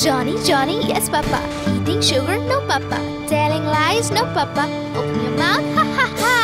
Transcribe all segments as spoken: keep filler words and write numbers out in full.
Johnny, Johnny, yes papa. Eating sugar, no papa. Telling lies, no papa. Open your mouth, ha ha ha.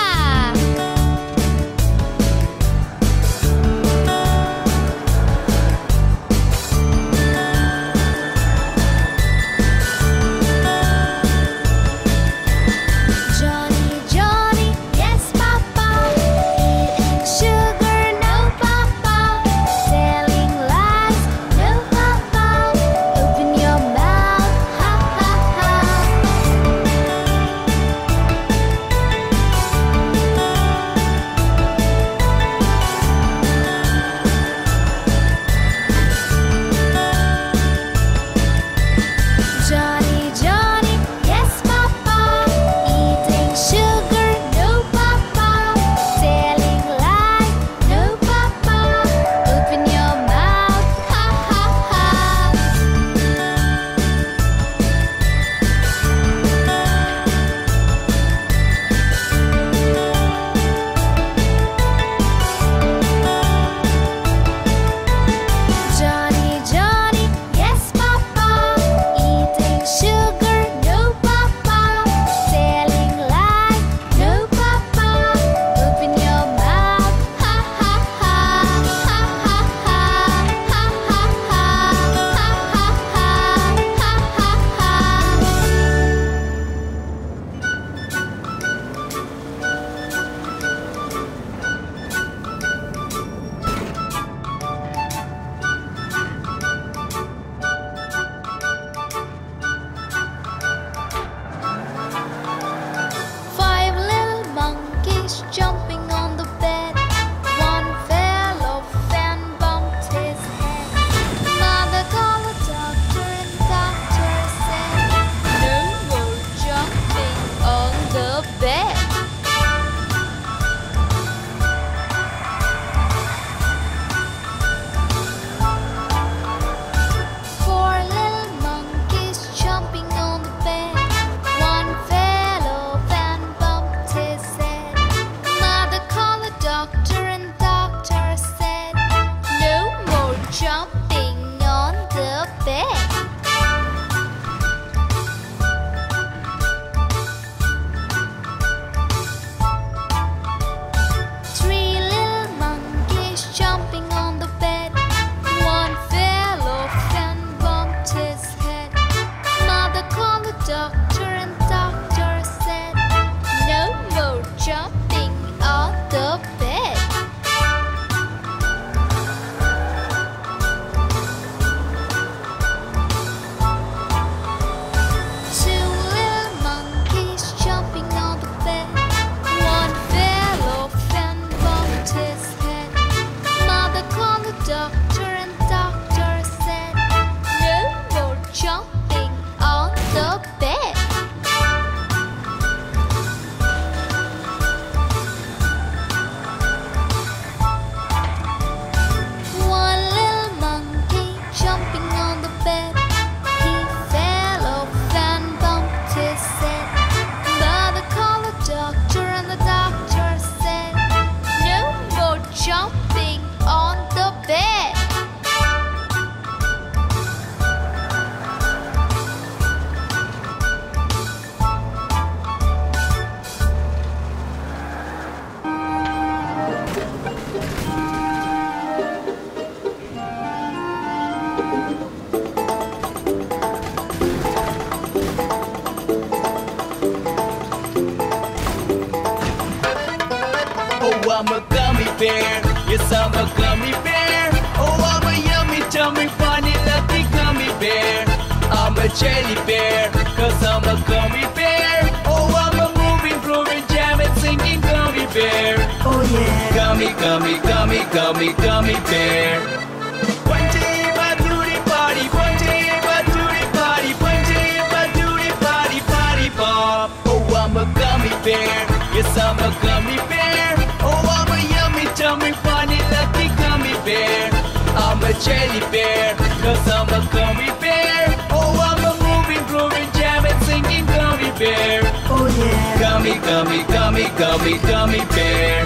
I'm a gummy bear. Yes, I'm a gummy bear. Oh, I'm a yummy, tummy, funny, lucky gummy bear. I'm a jelly bear, cause I'm a gummy bear. Oh, I'm a moving, grooving, jamming, singing gummy bear. Oh yeah. Gummy, gummy, gummy, gummy, gummy bear. One day I do the party, one day I do the party, one day I do the party, party pop. Oh, I'm a gummy bear. Yes, I'm a gummy bear. Oh, I'm a yummy, tummy, funny, lucky gummy bear. I'm a jelly bear, cause I'm a gummy bear. Oh, I'm a moving, grooving, jamming, singing gummy bear. Oh yeah. Gummy, gummy, gummy, gummy, gummy bear.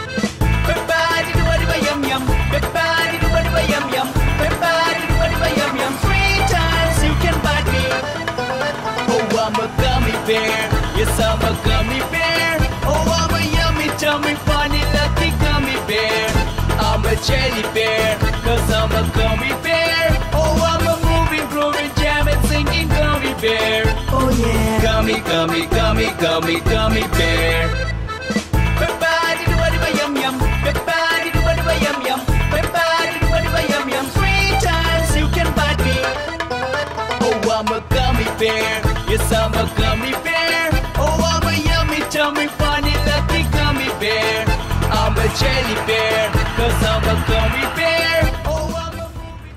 Everybody do what do I yum yum. Everybody do what do I yum yum. Everybody do what do I yum yum. Three times you can. bear. Yes, I'm a gummy bear. Oh, I'm a yummy, tummy, funny, lucky gummy bear. I'm a jelly bear, cause I'm a gummy bear. Oh, I'm a moving, grooving, jamming, singing gummy bear. Oh yeah. Gummy, gummy, gummy, gummy, gummy bear. Ba-ba-dee do ba ba yum yum. Ba-ba-dee do ba ba yum yum. Ba-ba-dee do ba ba yum yum. Three times you can bite me. Oh, I'm a gummy bear. Yes, I'm a gummy bear. Oh, I'm a yummy, tummy, funny, lucky gummy bear. I'm a jelly bear, cause I'm a gummy bear. Oh, I'm a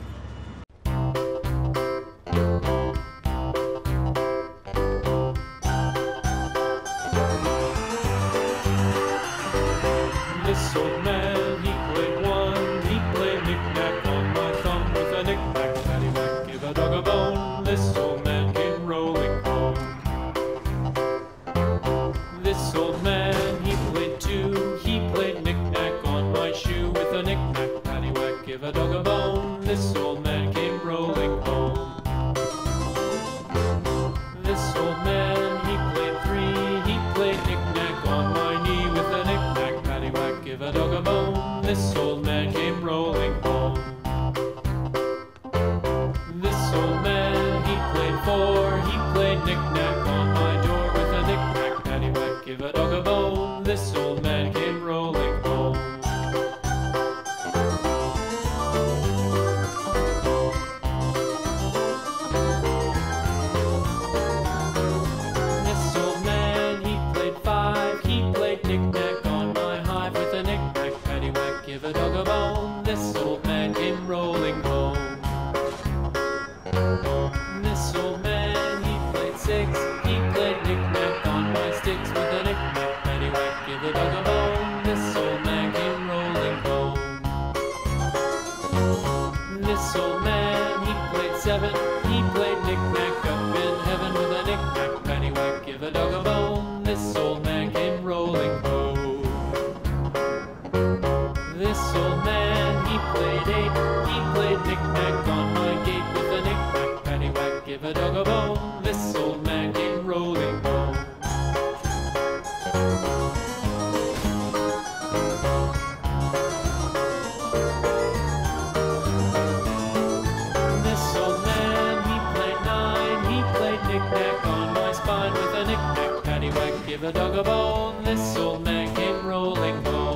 This old man, he played one, he played knick-knack on my thumb with a knick-knack, paddywhack, give a dog a bone. This old man came rolling home. This old man, he played two, he played knick-knack on my shoe with a knick-knack, paddywhack, give a dog a bone. This old man came rolling home. This old man, he played three, he played knick-knack on my knee with a knick-knack, paddywhack, give a dog a bone. This old man came rolling home. This old man, he played four, he played knick-knack on my door with a knick-knack, paddywhack, give a dog a bone. This old man came rolling home. This old man, he played five, he played knick-knack on my hive with a knick-knack, paddywhack, give a dog a bone. This old man came rolling home. This old man, he played six, he played knick-knack on my sticks with a knick-knack, paddywhack, give a dog a bone. This old man came rolling home. This old man, he played seven, he played knick-knack up in heaven with a knick-knack, paddywhack, give a dog a bone. This old man came rolling home. This old man, he played eight, he played knick-knack on my gate with a knick-knack, paddywhack, give a dog a bone. This old man came rolling home. This old man, he played nine, he played knick-knack on my spine with a knick-knack, paddywhack, give a dog a bone. This old man came rolling home.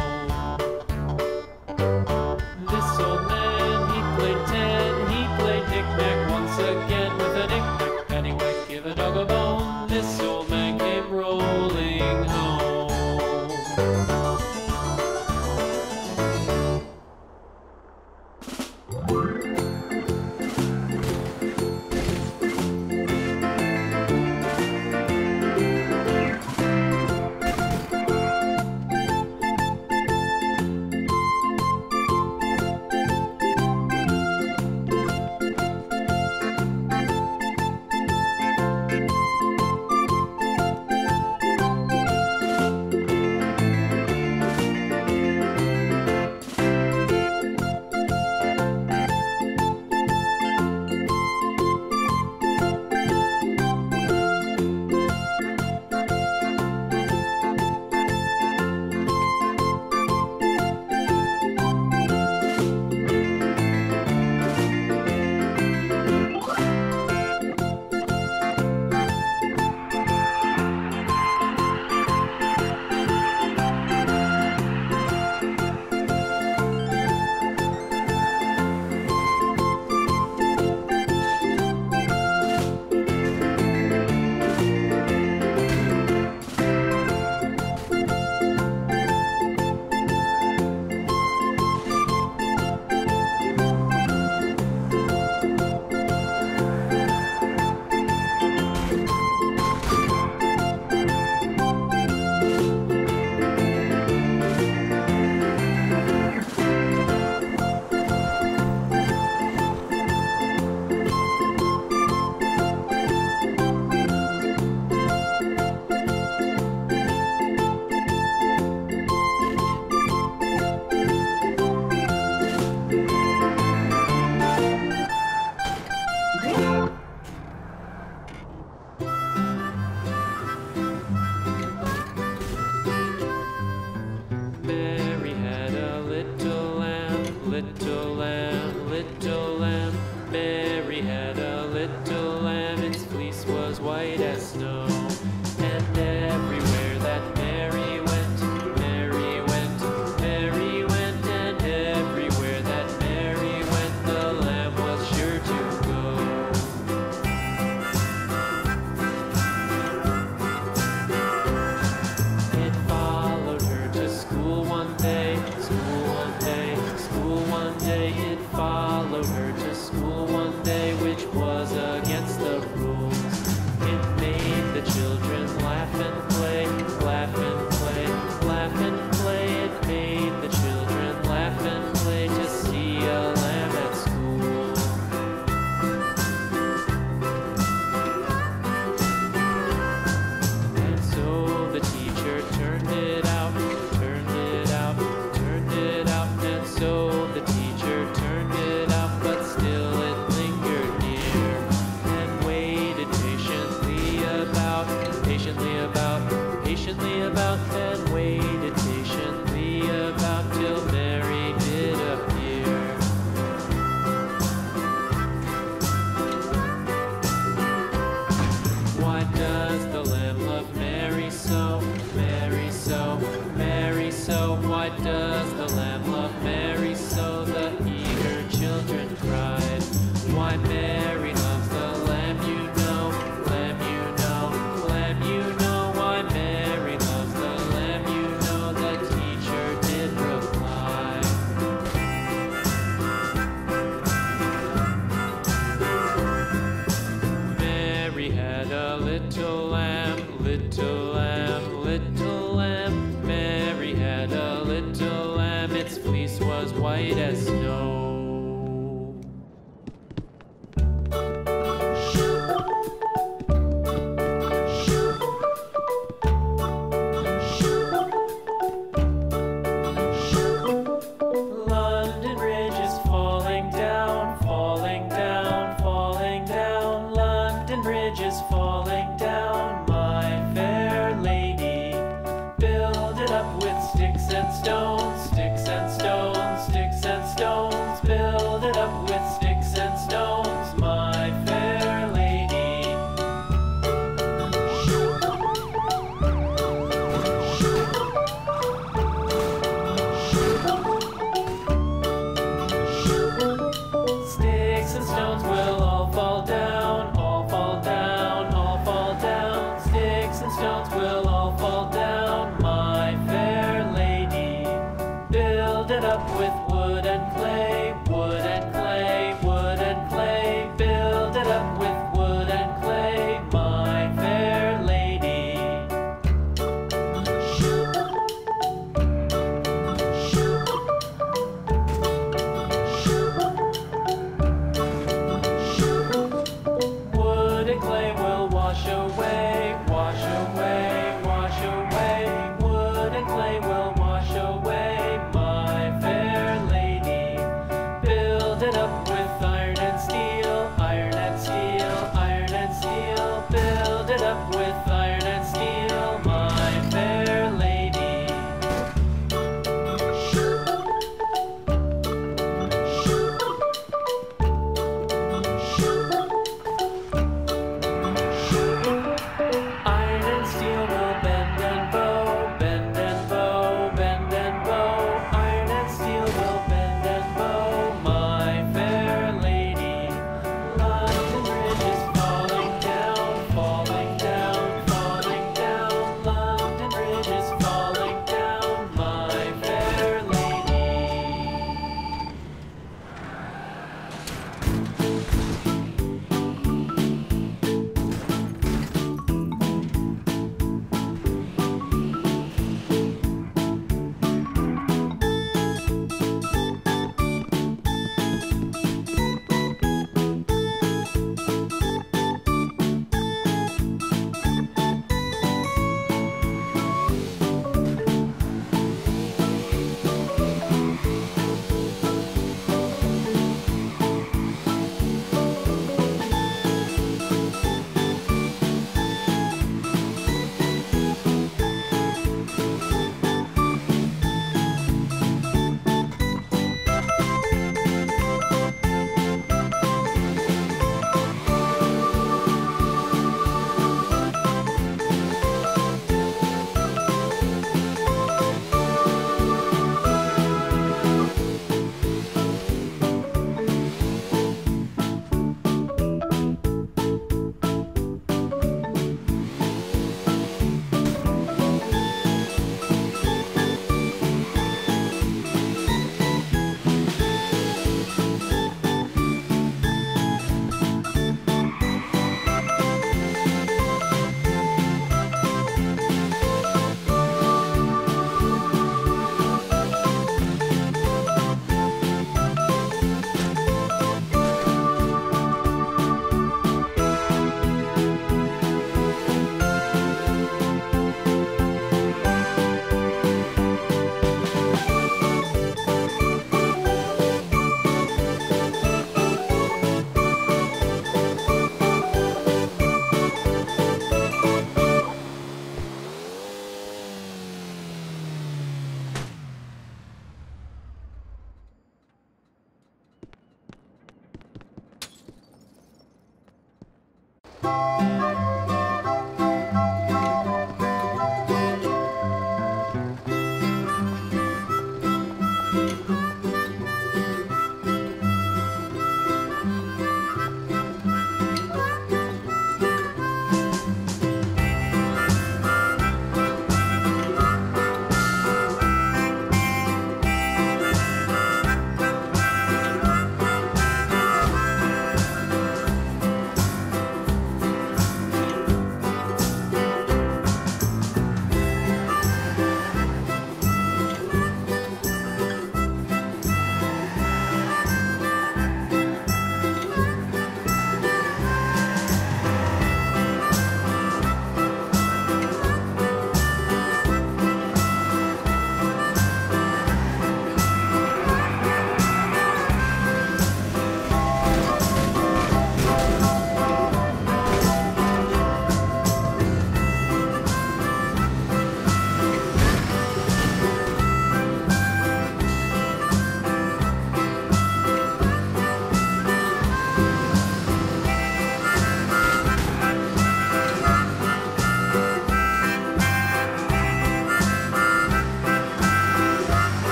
This old man, he played ten, he played knick-knack once again with a knick-knack, paddywhack, give a dog a bone. This old man came rolling home. Why does the lamb love Mary so? The eager children cried. Why Mary loves the lamb, you know, lamb, you know, lamb, you know. Why Mary loves the lamb, you know, the teacher did reply. Mary had a little lamb, little lamb, little lamb. Mary had a little lamb, its fleece was white as snow. London Bridge is falling down, falling down, falling down. London Bridge is falling down, my fair lady. Build it up with sticks and stones, sticks and stones, sticks and stones. Build it up with sticks and stones, my fair lady. Sticks and stones will all fall down, all fall down, all fall down. Sticks and stones will all fall down, my fair lady. Build it up with wood and clay, wood and clay, wood and clay. Build it up with wood and clay, my fair lady. Wood and clay will wash away, wash away, wash away. Wood and clay will wash away, my fair lady.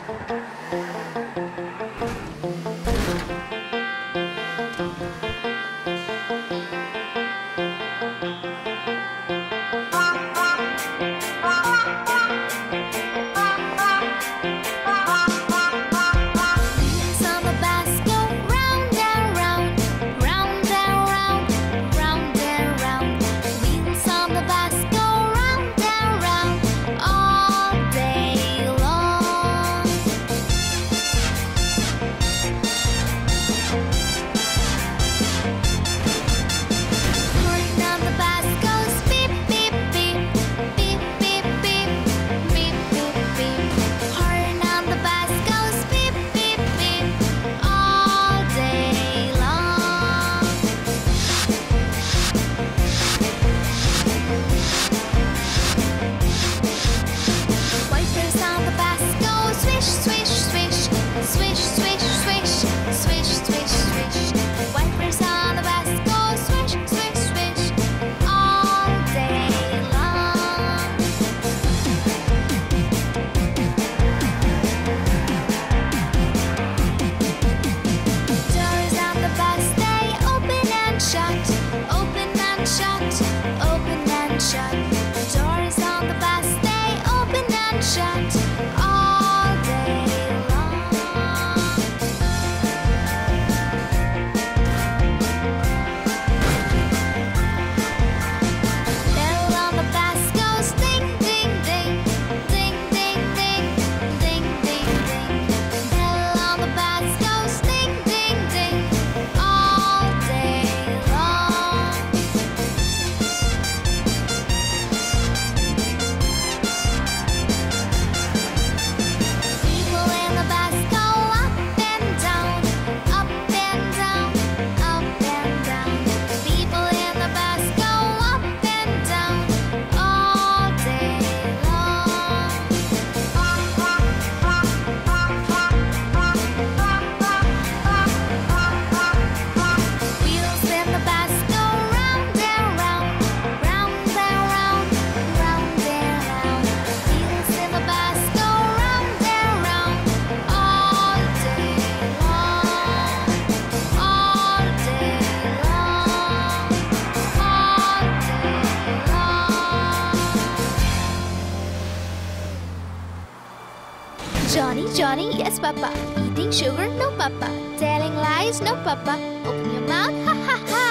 Johnny, Johnny, yes, Papa. Eating sugar, no, Papa. Telling lies, no, Papa. Open your mouth, ha, ha, ha.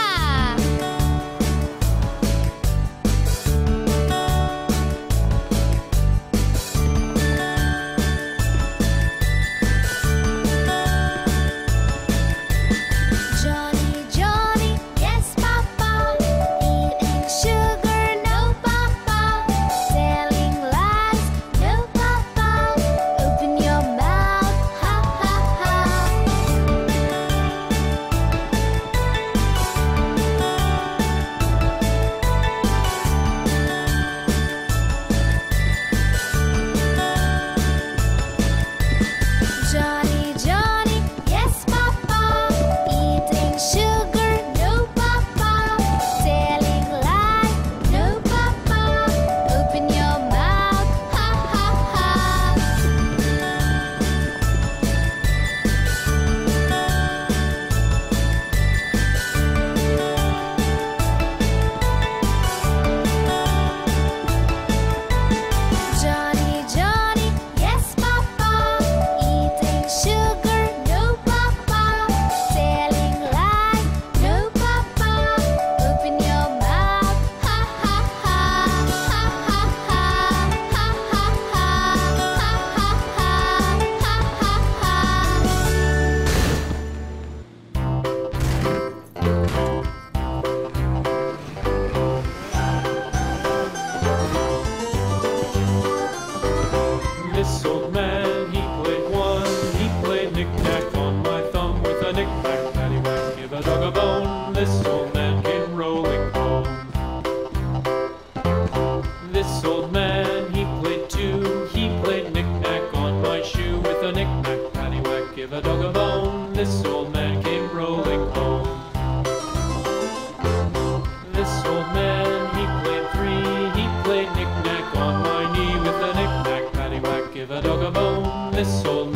Johnny, Johnny, yes, Papa. Eating sugar, no, Papa. Telling lies, no, Papa. Open your mouth, ha, ha, ha. Johnny, Johnny, yes, Papa. Eating sugar, no, Papa. Telling lies, no, Papa. Open your mouth, ha, ha, ha. Johnny, Johnny, yes, Papa. Eating sugar, no, Papa. Telling lies, no, Papa. Open your mouth, ha, ha, ha. Ha, ha, ha. Ha, ha, ha. Ha, ha, ha. This old man, he played one. He played knick-knack on my thumb with a knick-knack, paddywhack, give a dog a bone. This old man came rolling home. This old man, he played two. He played knick-knack on my shoe with a knick-knack, paddywhack, give a dog a bone. This old man came rolling home. This old man, he played three. He played knick-knack on my knee with a knick-knack, paddywhack, give a dog a bone. This old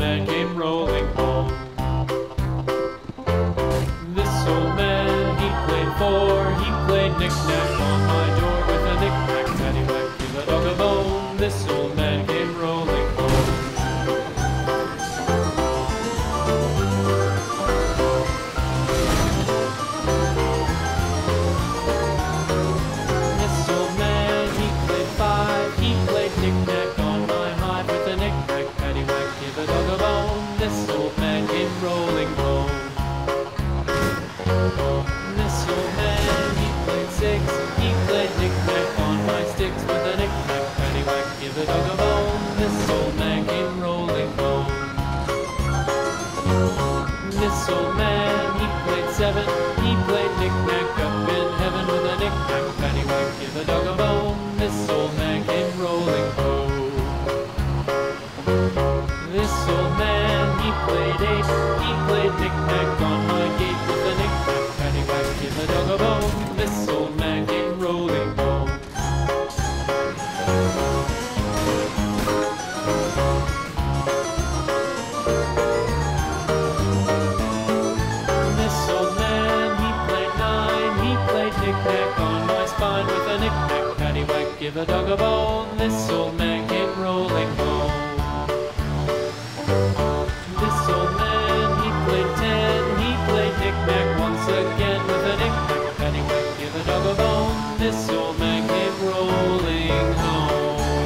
spine with a knick-knack, paddywhack, give a dog a bone. This old man came rolling home. This old man, he played ace, he played knick-knack on my gate with a knick-knack, paddywhack, give a dog a bone. This old man came rolling home. This old man, he played nine, he played knick-knack on my spine with a knick-knack, paddywhack, give a dog a bone. This old man came rolling home. This old man, he played ten, he played knick-knack once again with a knick-knack, paddywhack, give a dog a bone. This old man came rolling home.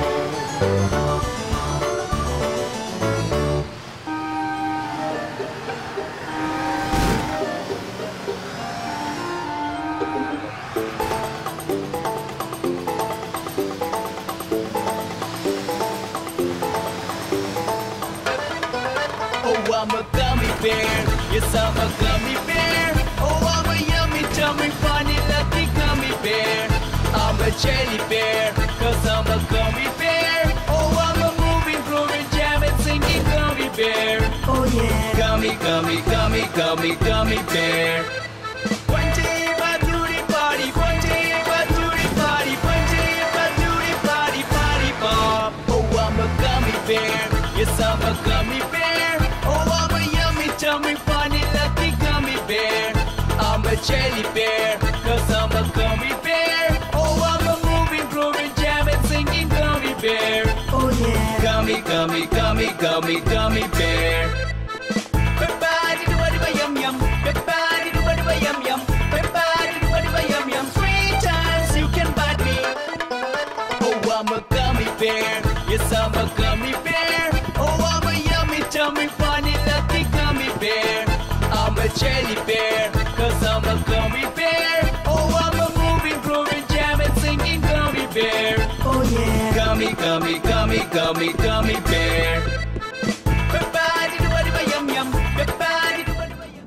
Oh, I'm a gummy bear. Yes, I'm a gummy bear. Oh, I'm a yummy, tummy, funny, lucky gummy bear. I'm a jelly bear, cause I'm a gummy bear. Oh, I'm a moving, grooving, jamming, singing gummy bear. Oh yeah. Gummy, gummy, gummy, gummy, gummy bear. One day, my duty party. One day, my duty party. One day, my duty party, party pop. Oh, I'm a gummy bear. Yes, I'm a gummy bear. Oh, I'm a yummy, tummy, funny, lucky gummy bear. I'm a jelly bear, cause I'm a gummy bear. Oh, I'm a moving, grooving, jamming, singing gummy bear. Oh yeah. Gummy, gummy, gummy, gummy, gummy bear. Everybody do what do yum yum. Everybody do what do yum yum. Everybody do what do yum yum. Three times you can bite me. Oh, I'm a gummy bear. Yes, I'm a gummy bear. Oh, I'm a yummy, tummy, funny, lucky gummy bear. I'm a jelly bear, cause I'm a gummy bear. Oh, I'm a moving, grooving, jamming, singing gummy bear. Oh yeah. Gummy, gummy, gummy, gummy, gummy bear. Everybody do what do yum yum. Everybody do what do yum.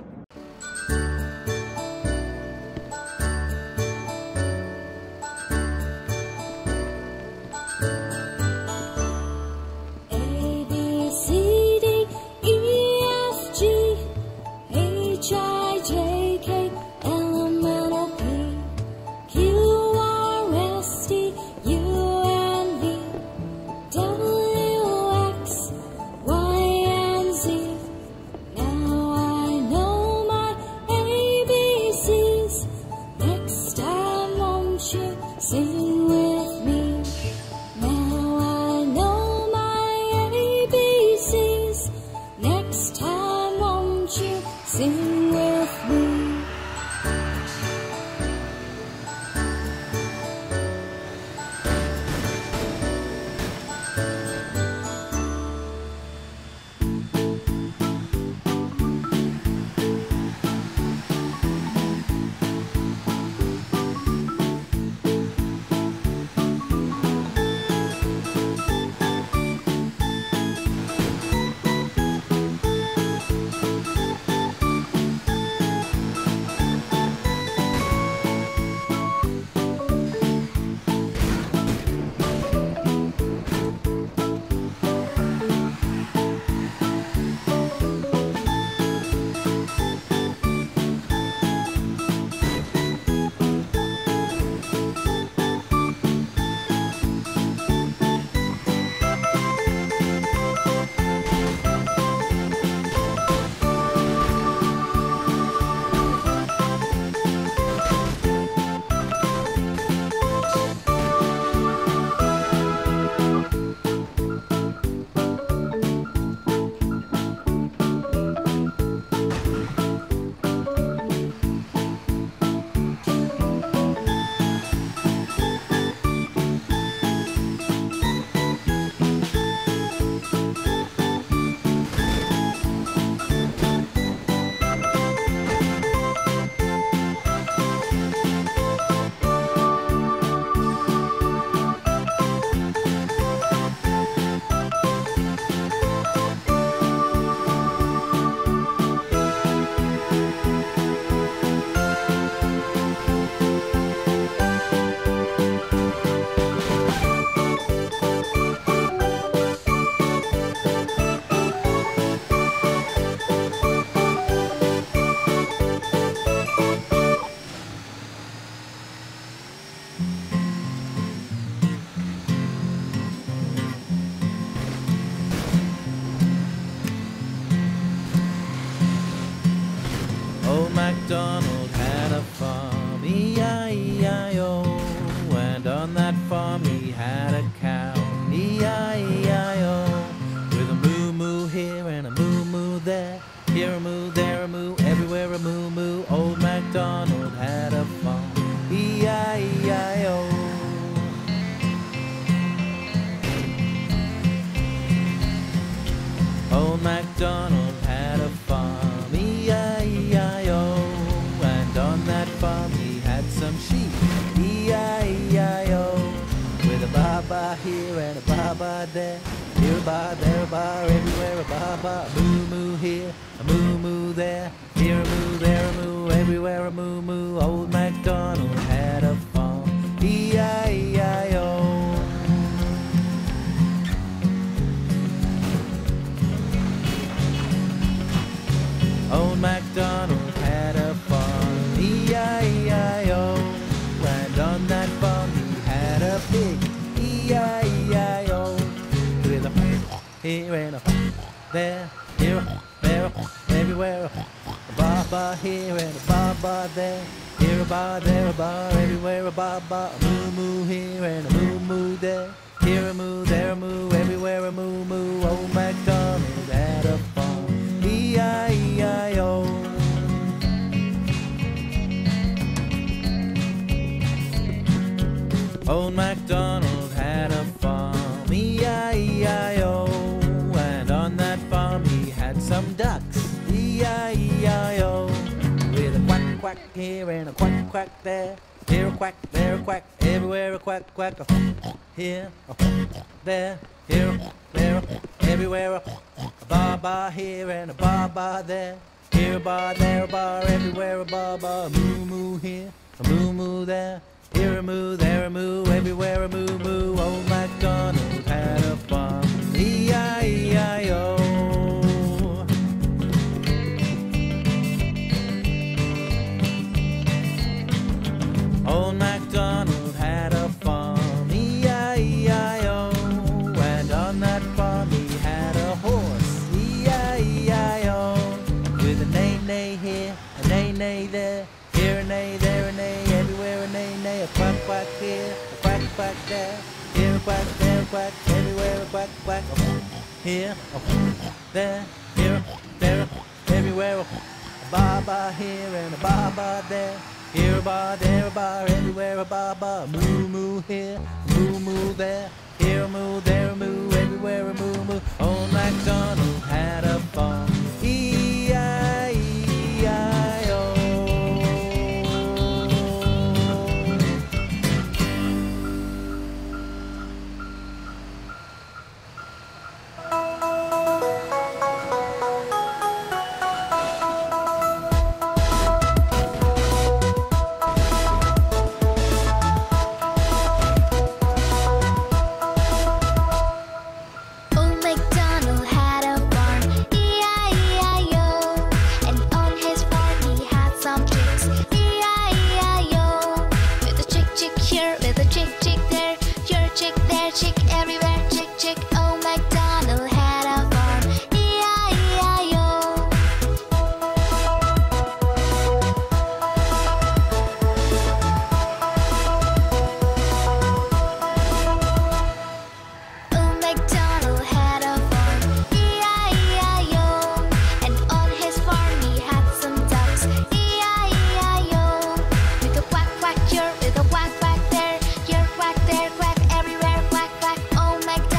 A, B, C, D, E, F, G, H, I, J, K, L, M, N, O, P, Q, R, S, T, U, N, V, W, X, ba here and a ba ba there. Here a ba, there a ba, everywhere a ba ba. Moo moo here, a moo moo there. Here a moo, there a moo, everywhere a moo moo. Old MacDonald had a farm, E I E I O. Old MacDonald had a farm, E I E I O. And on that farm he had a pig, E I E I O. With a here and a there, here, there, everywhere. A ba ba here and a ba ba there. Here a ba, there a ba, everywhere a ba ba. A moo moo here and a moo moo there. Here a moo, there a moo, everywhere a moo moo. Old MacDonald had a farm, E I E I O. Old MacDonald had a farm, E I E I O. And on that farm he had some ducks, E I E I O. With a quack quack here and a quack quack there. Here a quack, there a quack, everywhere a quack quack. A here, a there, here, there, everywhere a, a ba ba here and a ba ba there. Here a ba, there a ba, everywhere a ba ba. A moo moo here, a moo moo there. Here a moo, there a moo, everywhere a moo moo. Old MacDonald had a farm, E I E I O. Old MacDonald had a farm, E I E I O. And on that farm he had a horse, E I E I O. With a neigh neigh here, a neigh neigh there. Here a neigh, there a neigh, everywhere a neigh neigh. A quack quack here, a quack quack there. Here a quack, there a quack, everywhere a quack quack. Here, a there, here, there, everywhere a ba ba here and a ba ba there. Here a ba, there a ba, everywhere a ba ba. Moo moo here, moo moo there. Here a moo, there a moo, everywhere a moo moo. Old MacDonald had a farm, E I E I O. Old MacDonald had a farm, E I E I O. And on his farm he had some chicks, E I E I O. With a chick chick here, with a chick chick there. Your chick there, chick everywhere, chick chick. Old MacDonald had a farm, E I E I O. Old MacDonald had a farm, E I E I O. And on his farm he had some ducks, E I E I O. With a quack quack here, with a quack quack there. Here quack, there quack, everywhere quack quack. Old MacDonald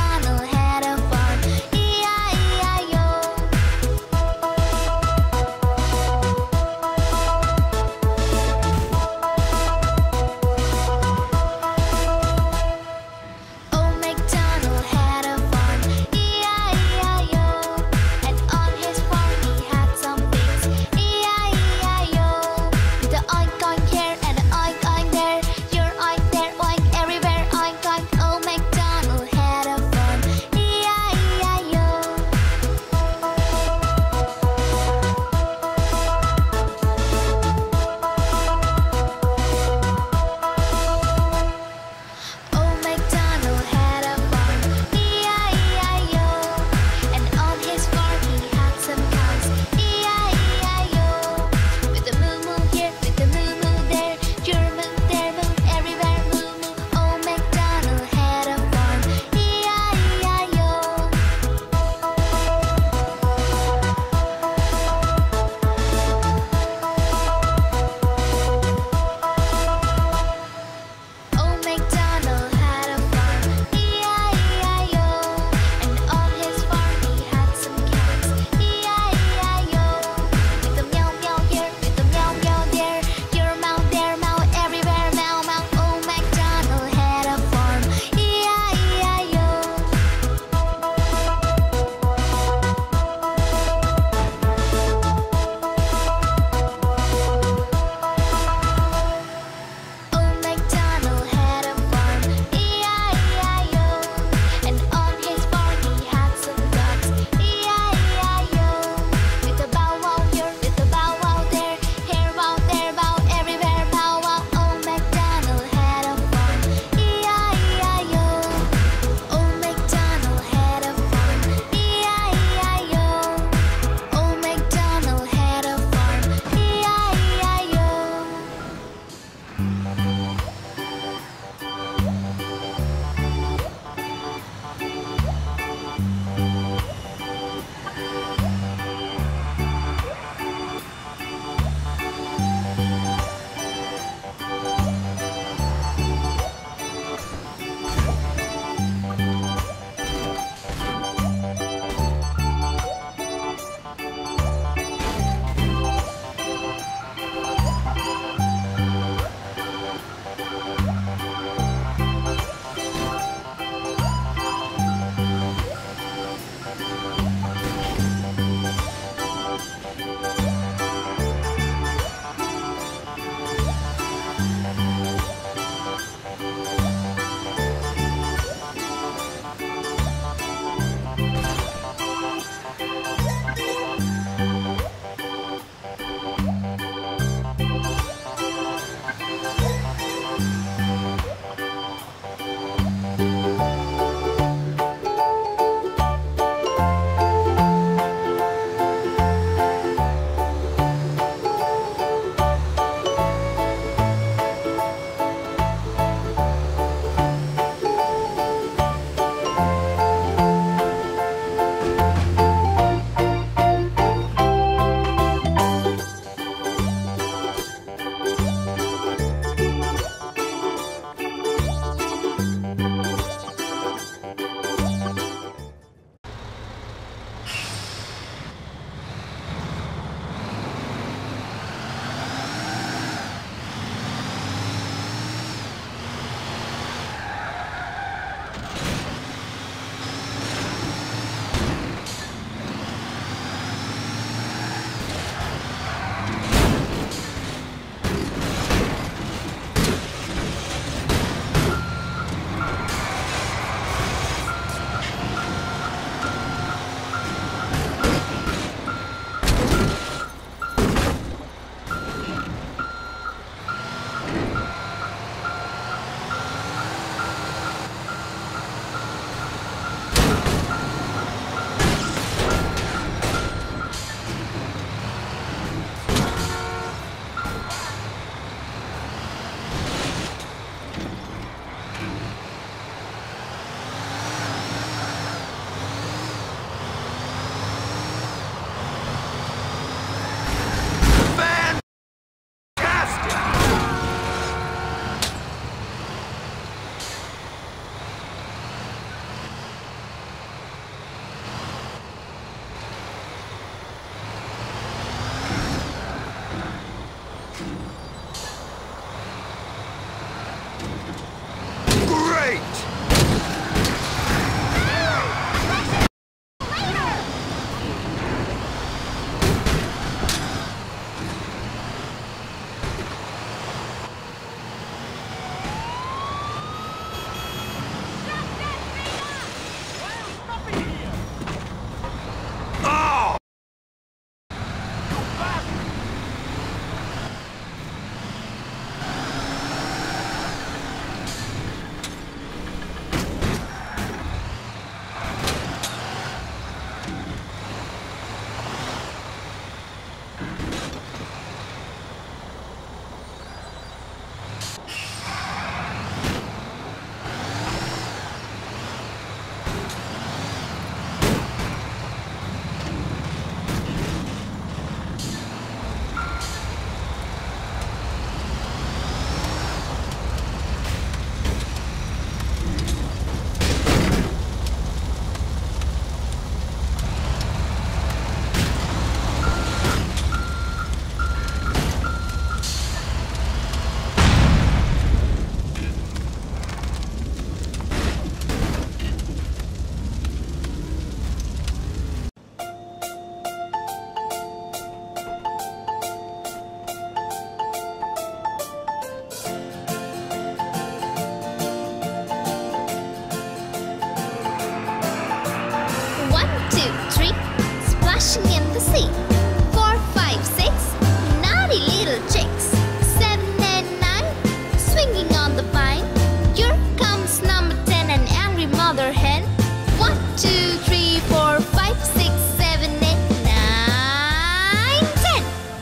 One, two, three, splashing in the sea. Four, five, six, naughty little chicks. Seven and nine, swinging on the vine. Here comes number ten, an angry mother hen. One, two, three, four, five, six, seven, eight, nine, ten.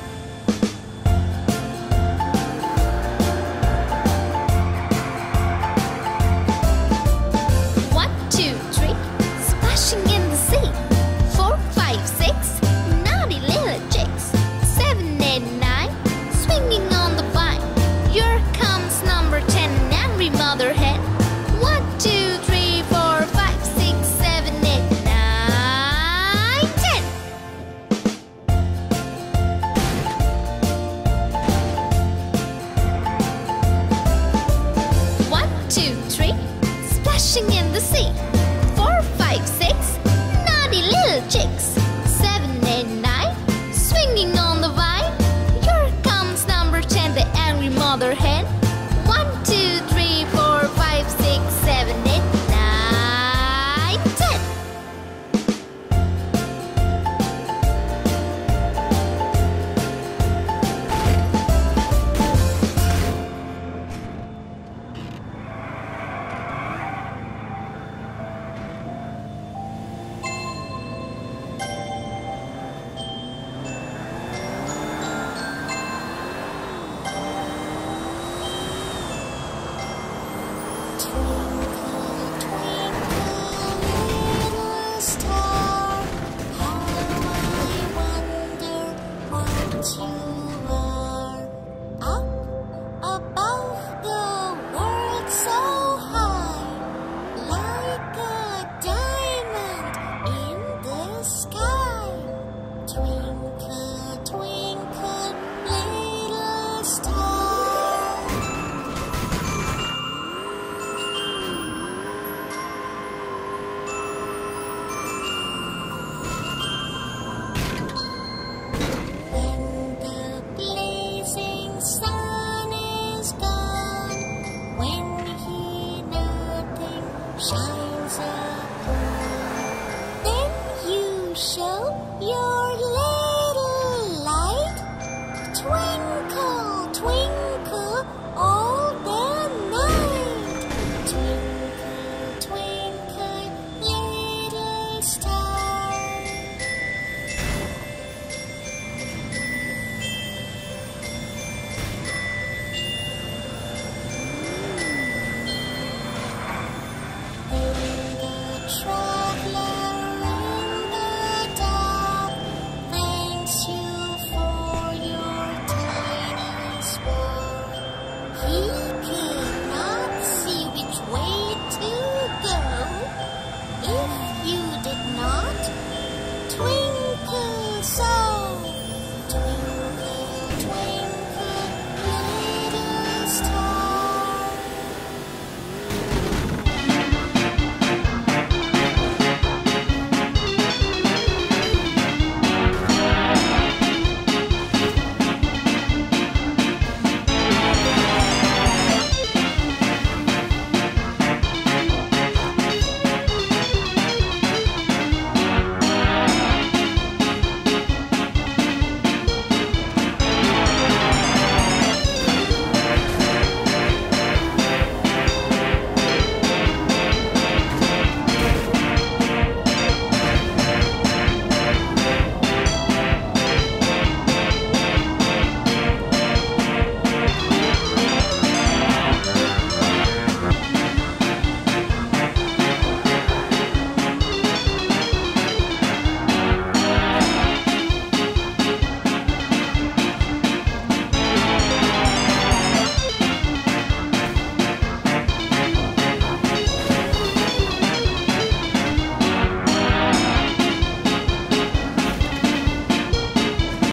One, two, three, splashing in the sea. Four, five, six, naughty little chicks. Seven, eight, nine, swinging on the vine. Here comes number ten, an angry mother hen. One, two, three, four, five, six, seven, eight, nine, ten. One, two, three, splashing in the sea. Four, five, six, naughty little chicks. Seven, eight, nine, swinging on the vine. Here comes number ten, the angry mother hen. One, two, three, four, five, six, seven, eight, nine, ten. Shines upon, then you show your